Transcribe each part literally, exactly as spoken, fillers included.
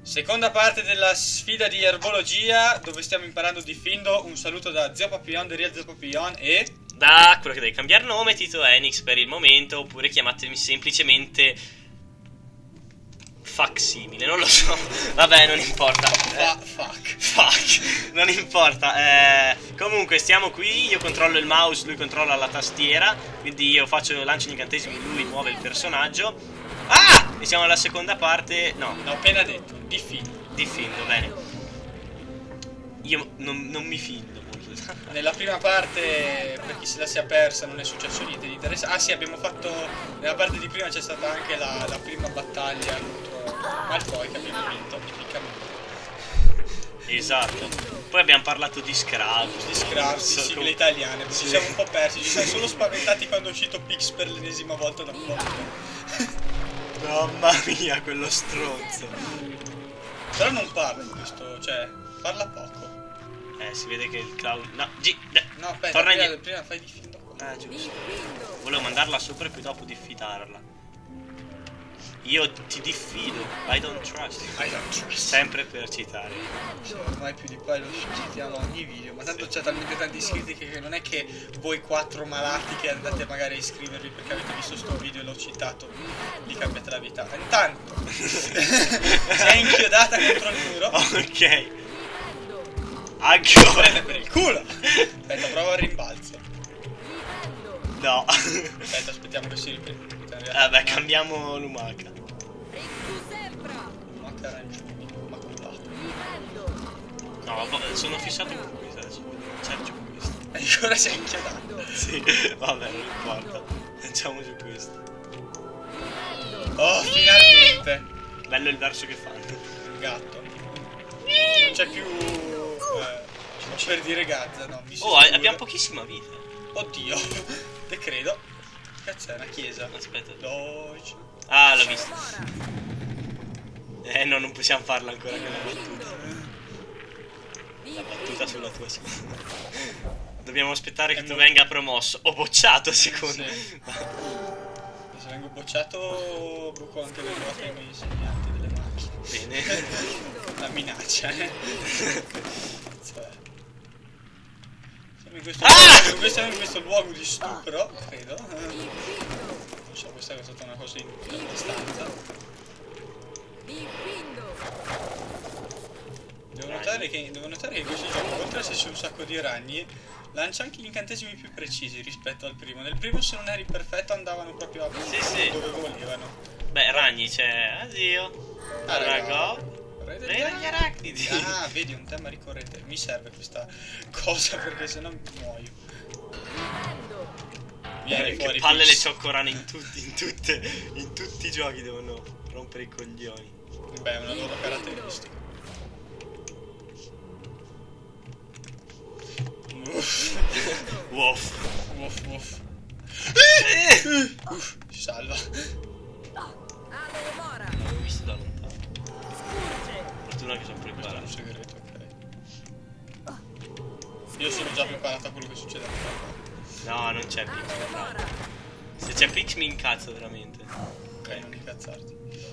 Seconda parte della sfida di erbologia, dove stiamo imparando di Findo. Un saluto da Zio Papillon, The Real Zio Papillon e... da quello che deve cambiare nome, Tito Enix per il momento, oppure chiamatemi semplicemente Facsimile, non lo so. Vabbè, non importa. Fa eh, fuck. Fuck, non importa. Eh, comunque stiamo qui, io controllo il mouse, lui controlla la tastiera, quindi io faccio lancio gli incantesimi, lui muove il personaggio. Ah! E siamo alla seconda parte. No, L'ho appena detto, di Findo. di Findo, bene. Io non, non mi findo molto. Nella prima parte, per chi se la sia persa, non è successo niente di interessante. Ah sì, abbiamo fatto... Nella parte di prima c'è stata anche la, la prima battaglia contro Malfoy, che abbiamo vinto, epicamente. Esatto. Poi abbiamo parlato di Scrubs. Di Scrubs, di sigle italiane, perché ci siamo un po' persi, ci siamo solo spaventati quando è uscito Pix per l'ennesima volta da un po'. Mamma mia, quello stronzo. Però non parla in questo, cioè, parla poco. Eh, si vede che il cloud... No, G... No, aspetta, torna prima, indietro. prima fai di Findo qua. Ah, giusto. Volevo mandarla sopra e poi dopo diffidarla. Io ti diffido. I don't trust. I don't trust. Sempre per citare. Ormai più di qua lo citiamo ogni video, ma tanto Sì. c'è talmente tanti iscritti che non è che voi quattro malati che andate magari a iscrivervi perché avete visto sto video e l'ho citato, gli cambiate la vita. Intanto si è inchiodata contro il muro. Ok. Ancora. Prende per il culo. Aspetta, prova il rimbalzo. No. Aspetta, aspettiamo che si riprenda. Vabbè, cambiamo Lumaca. Manca arancioni, ma contato. No, sono fissato con questo adesso. Cerco questo. E ancora si è inchiodato. Sì, vabbè, non importa. Facciamo su questo. Oh, finalmente. Bello il verso che fanno. Il gatto. Non c'è più... Eh, non per dire Gazza, no. Mi si Oh, sicura. abbiamo pochissima vita. Oddio. Te credo. Cazzo, è una chiesa. Aspetta. Doge. Ah, l'ho visto. Eh no, non possiamo farla ancora con la battuta. La battuta sulla tua scuola. Dobbiamo aspettare che È tu mo- venga promosso. O bocciato, secondo. Sì. Se vengo bocciato, bruco anche le ruote ai miei insegnanti delle macchine. Bene. La minaccia, eh. Cazzo è. Siamo in questo, Ah! luogo, siamo in questo luogo di stupro, credo. Non so, questa è stata una cosa inutile abbastanza. Devo notare, che, devo notare che in questo gioco, oltre a esserci un sacco di ragni, lancia anche gli incantesimi più precisi rispetto al primo. Nel primo, se non eri perfetto, andavano proprio a Sì, sì. dove volevano. Beh, ragni c'è. Addio. Ah, Raga. Re Re degli arachnidi. Ah, vedi, un tema ricorrente. Mi serve questa cosa perché sennò muoio. Vieni Eh, fuori, che palle Pix. le cioccorane in tutti, in tutte, in tutti i giochi devono rompere i coglioni. Beh, è una loro caratteristica. Uff. Woff. Uff, uff. Uff, si salva. L'avevo visto da lontano. Fortuna che sono Questo è preparato. un segreto, ok. Io sono già preparato a quello che succede a me. No, non c'è Pix. Se c'è Pix mi incazzo veramente. Ok, non incazzarti.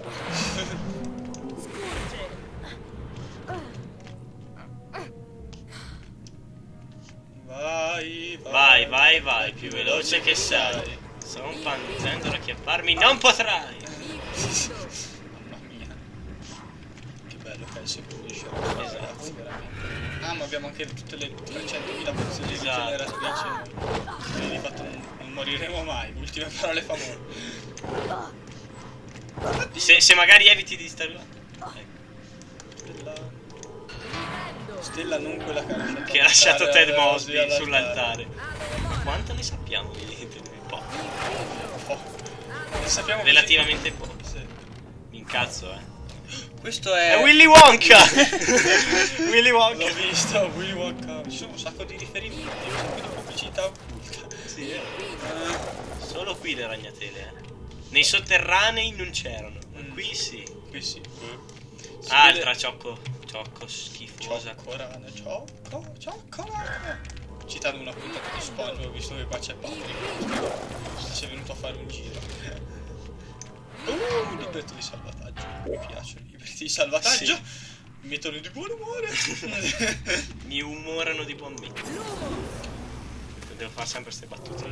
Vai, vai, Vai, vai, vai, più veloce che sei. Sono un panzendolo a chiapparmi, non potrai! Mamma mia. Che bello che è il secondo show, ragazzi, veramente. Ah, ma abbiamo anche tutte le trecentomila pozioni Esatto. rigeneratrici. Quindi di fatto non, non moriremo mai. Ultime parole famose. Se, se magari eviti di stare là. Stella... Stella non quella che ha lasciato, Che ha lasciato all'altare, Ted alla- Mosby all'altare. sull'altare. Quanto ne sappiamo di niente? Po'. Oh. Ne sappiamo Relativamente poco. così. Sì. Mi incazzo, eh. Questo è... È Willy Wonka! Willy L'ho Wonka! visto, Willy Wonka. Ci sono un sacco di riferimenti, un sacco di pubblicità occulta. Sì, eh. Eh, Solo qui le ragnatele, eh. Nei sotterranei non c'erano. Mm. Qui sì. qui sì. Si Altra vede- ciocco. Ciocco schifosa. Cioccorana, ciocco, cioccorana. Citando una puntata di SpongeBob, visto che qua c'è Patrick. Si è venuto a fare un giro. Uh, un libretto di salvataggio. Mi piacciono i pezzi di salvataggio. Sì. Mi mettono di buon umore. Mi umorano di buon me. Devo fare sempre queste battute.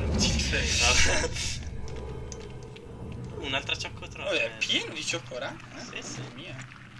Un'altra cioccotrone. Vabbè, è pieno di cioccorà. Eh? Sì, sì. Mia.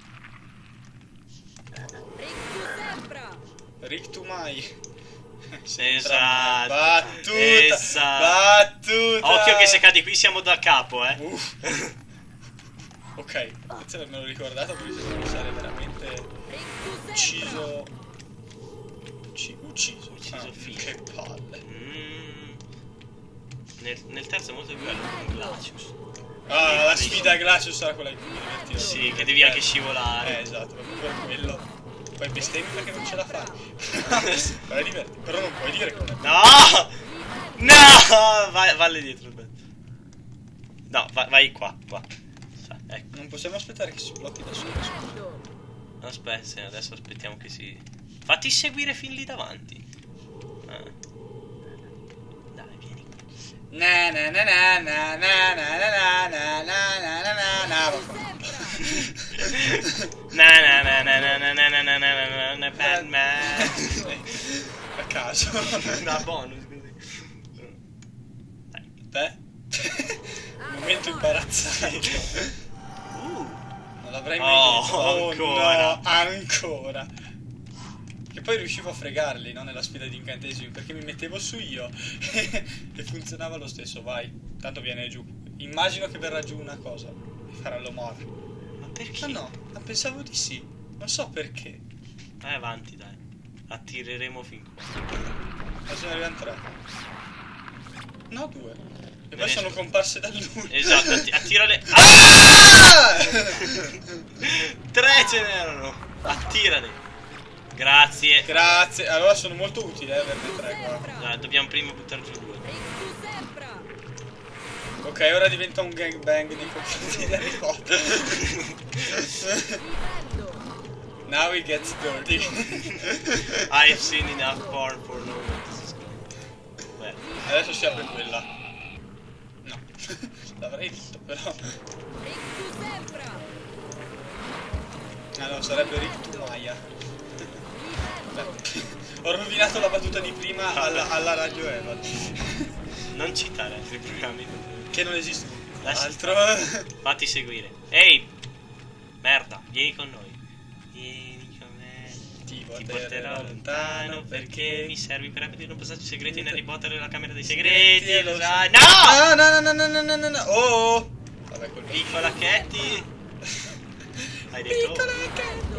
Rictu mai. Esatto. Battuta. Esatto. Battuta. Occhio che se cadi qui siamo da capo, eh. Uff. Ok, grazie per me l'ho ricordato perché se no mi sarei veramente ucciso. Ucci- ucciso. Ucciso Ah, fino. che palle. Mm. Nel, nel terzo è molto più bello con Glacius. Ah, la sfida Glacius sarà quella in cui mi divertirò. Sì, che devi anche scivolare. Eh, esatto, proprio per quello. Poi bestemmi perché non ce la fai. Però è divertente. Però non puoi dire che non è bello. No! No! Vai, valle dietro. No, vai, vai qua, qua. Ecco. Non possiamo aspettare che si blocchi da solo. Aspetta, sì, adesso aspettiamo che si... Fatti seguire fin lì davanti. Ah. Dai, vieni. Na na na na na na na na na na na na na na Na na na na na na na na na na na na Batman. A caso. Una bonus così. Dai. Beh. Momento imbarazzante. Non l'avrei mai Oh, detto. Oh ancora. no, ancora. Che poi riuscivo a fregarli, no? Nella sfida di incantesimi, perché mi mettevo su io e funzionava lo stesso. Vai, tanto viene giù. Immagino che verrà giù una cosa e farà l'omor. Ma perché? Ma no, ma pensavo di sì. Non so perché. Vai avanti, dai. Attireremo fin qua. Adesso ne arrivano tre. No, due. E Ne poi sono esco. comparse dal nulla. Esatto, atti- attirale. Ah! Tre ce n'erano. Attirale. Grazie. Grazie, allora sono molto utili eh, averne tre qua. Dai, dobbiamo prima buttare giù due. Ok, ora diventa un gangbang nei confronti di Harry Potter. Now it gets dirty. I've seen enough porn for no one. This is good. Beh, Adesso si apre quella. No, l'avrei detto però. Ah no, sarebbe Rictu Maya. Ho rovinato la battuta di prima alla, alla Radio Evan. non citare altri programmi. Che non esiste Lascia altro. Fatti seguire. Ehi! Merda, vieni con noi. Vieni con me. Ti Ti porterò lontano perché mi servi per aprire un passaggio segreto in Harry Potter e la camera dei Segreti, segreti. lo Lo sai. sai. No! No, no, no, no, no, no, no, no. Oh, oh. Vabbè, col Piccola Katie. Hai detto? Piccola Katie.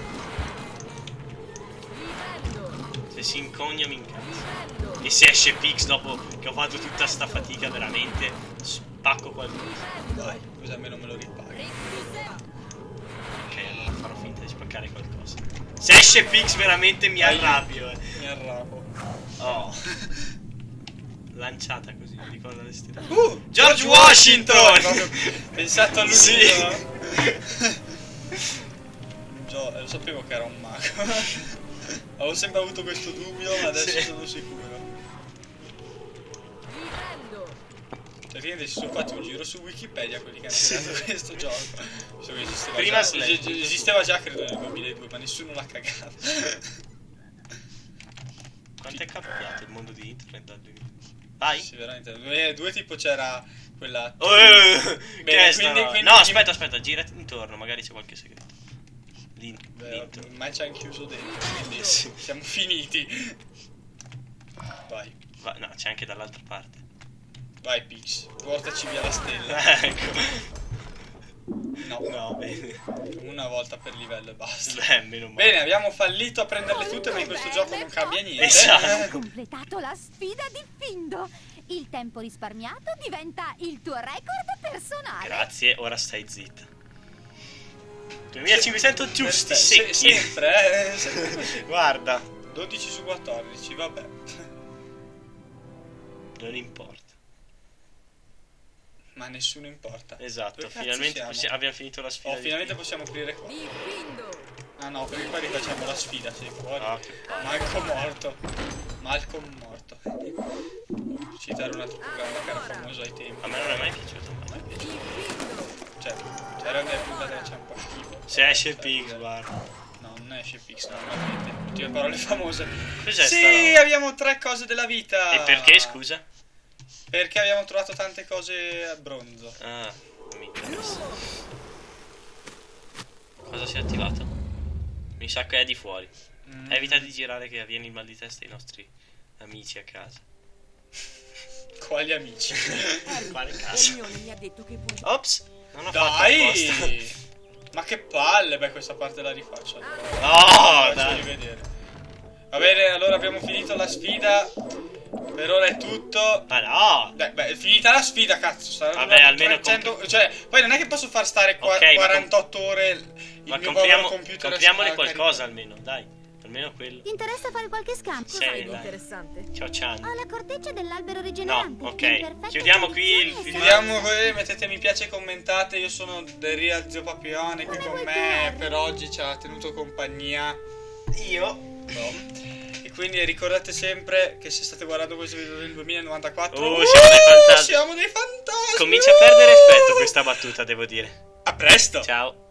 Se si incogna mi incazzo. E se esce Pix dopo che ho fatto tutta sta fatica veramente, spacco qualcosa. Vai, così almeno me lo ripaghi. Ok, allora farò finta di spaccare qualcosa. Se esce Pix veramente mi arrabbio, eh. Mi arrabo. Oh. Lanciata così, mi ricorda le stelle. Uh, George Washington! Proprio pensato a lui. Sì. Gio- lo sapevo che era un mago. Avevo sempre avuto questo dubbio, ma adesso Sì. sono sicuro. Praticamente si sono fatti un giro su Wikipedia quelli che hanno Sì. creato questo gioco. So che esisteva Prima già, Slash. es- esisteva già credo nel duemiladue, ma nessuno l'ha cagato. Quanto è cambiato il mondo di internet dal duemila? Vai! Sì, veramente. Nel duemiladue tipo c'era quella. Oh, eh, Bene, che è sta quindi- roba? quindi- No, aspetta, aspetta, girati intorno, magari c'è qualche segreto. Lì, Beh, dentro. ormai ci hanno chiuso dentro, quindi Sì. siamo finiti. Vai, Va- no, c'è anche dall'altra parte. vai Pix, portaci via la stella. Ecco. No, No, bene. una volta per livello e basta. Beh, meno male. Bene, abbiamo fallito a prenderle tutte, ma in questo gioco non cambia niente. Esatto. Hai completato la sfida di Findo. Il tempo risparmiato diventa il tuo record personale. Grazie, ora stai zitta. duemilacinquecento giusti, Se- secchi. sempre, eh, sempre così. Guarda, dodici su quattordici, vabbè. non importa. Ma nessuno importa. Esatto, Dove cazzo finalmente siamo? possi- abbiamo finito la sfida. Oh, di- finalmente possiamo aprire qua. Di Findo. Ah no, perché qua rifacciamo la sfida, sei fuori. Ah, che palle. Malcolm morto. Malcolm morto. Citare un altro programma che era famoso ai tempi. A me non è mai piaciuto. A me è piaciuto. Di Findo. Cioè Cioè, c'era delle puntate che c'è un po' schifo. Se esce Pix, guarda. No, non esce Pix, normalmente. Ultime parole famose. Cos'è Sì, sta roba? abbiamo tre cose della vita. E perché, scusa? Perché abbiamo trovato tante cose a bronzo. Ah, non mi interessa. Cosa si è attivato? Mi sa che è di fuori. Mm. Evita di girare che avviene il mal di testa ai nostri amici a casa. Quali amici? Quale casa? Hermione mi ha detto che puoi. Ops, non ho fatto apposta. Dai! Ma che palle! Beh, questa parte la rifaccio. Allora. Oh, Faccio dai. rivedere. Va bene, allora abbiamo finito la sfida. Per ora è tutto. Ma no! Beh, beh, è finita la sfida, cazzo. Sarà Vabbè, durato almeno trecento Cioè, poi non è che posso far stare qua Ok, ma com- quarantotto ore il Ma mio povero compriamo, computer. compriamole a qualcosa almeno, dai. Almeno quello. Ti interessa fare qualche scambio? Sì, Cos'hai di dai. interessante? Ciao Chan. Ho la corteccia dell'albero No, rigenerante. ok. in perfetta Chiudiamo qui il condizione e film. Vediamo voi, mettete mi piace e commentate. Io sono The Real Zio Papione qui Come con vuoi me. tu, Per oggi ci ha tenuto compagnia. Io. No. E quindi ricordate sempre che se state guardando questo video nel duemilanovantaquattro Oh, siamo dei fantasmi. siamo dei fantasmi. Comincia a perdere effetto questa battuta, devo dire. A presto. Ciao.